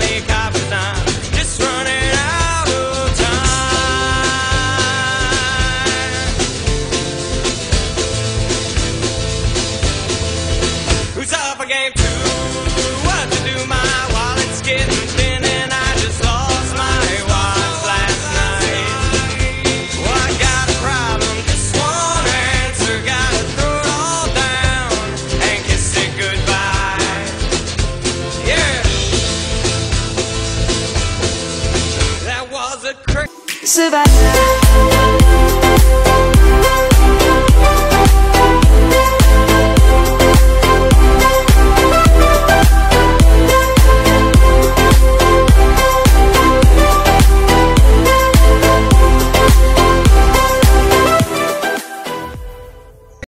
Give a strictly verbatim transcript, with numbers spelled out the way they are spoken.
money coppers, I'm just running out of time. Who's up? I gave two. What to do? My wallet's getting thin, and I just lost my watch last night. Well, I got a problem, just one answer. Gotta throw it all down and kiss it goodbye. Yeah, that was a crazy.